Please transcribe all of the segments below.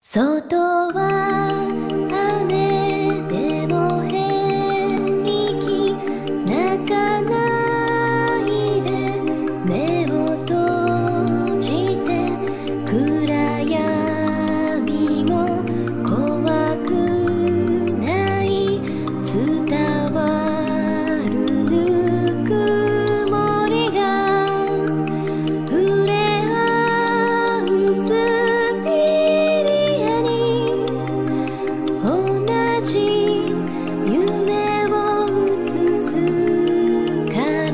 外は雨でも平気、泣かないで目を閉じて、暗闇も怖くない、伝わるぬくもりが触れ合うスピリアに同じ夢を映すから。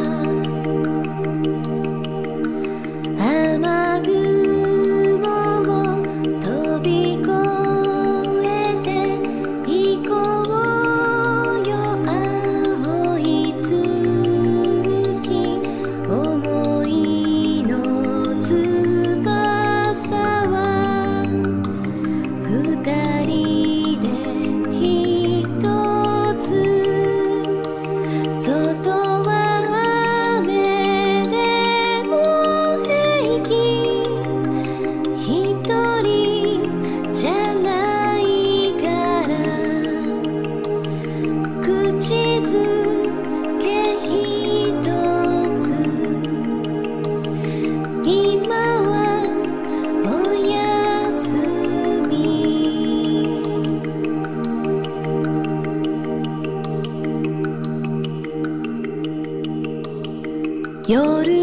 雨雲を飛び越えて行こうよ、青い月、思いの翼は二人で一つ。外は雨でも平気、一人じゃないから。口づけ一つ、今はおやすみ。夜